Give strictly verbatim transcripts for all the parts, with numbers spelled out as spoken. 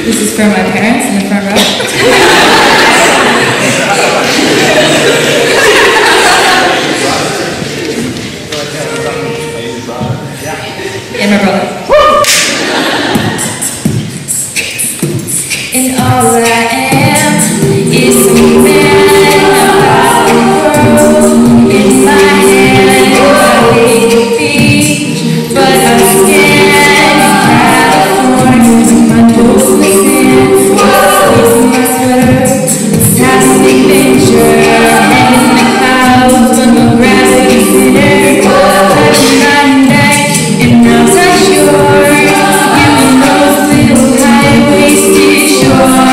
This is for my parents in the front row. And my brother. And all I am is some man about the world. In my hand, I leave the beach, but I'm scared in California with my toes in the sand. Sleep in my sweater, it's time to big venture. Head in the clouds, but no gravity's there. Touch my neck, and I'll touch yours. Give me those little high-waisted shorts.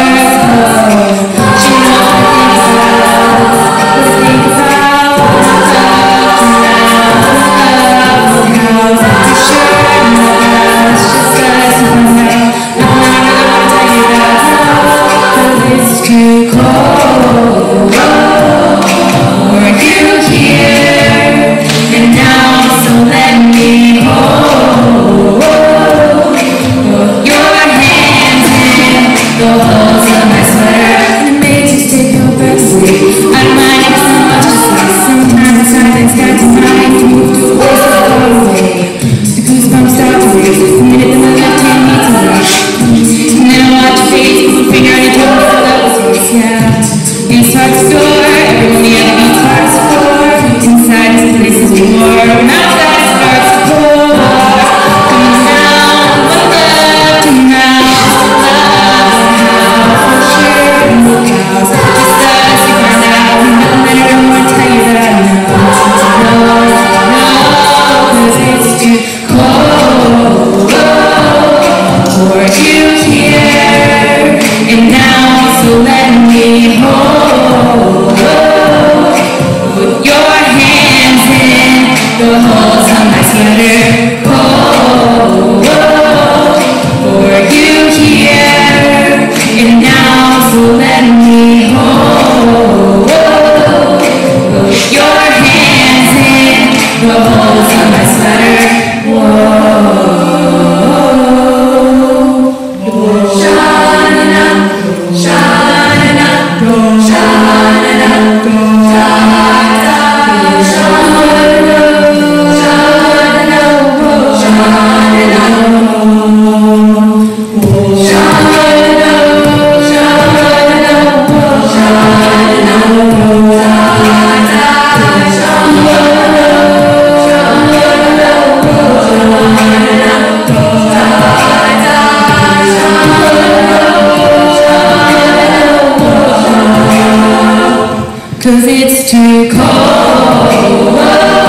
Cause it's too cold.